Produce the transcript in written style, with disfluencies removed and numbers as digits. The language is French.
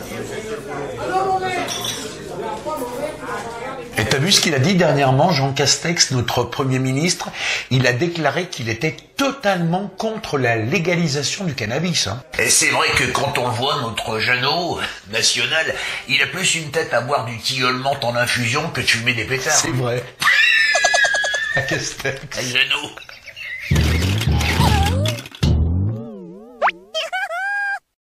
Et t'as vu ce qu'il a dit dernièrement, Jean Castex, notre Premier ministre? Il a déclaré qu'il était totalement contre la légalisation du cannabis. Hein. Et c'est vrai que quand on le voit, notre Jeannot national, il a plus une tête à boire du tilleul menthe en infusion que de fumer des pétards. C'est vrai. À Castex. À Jeannot.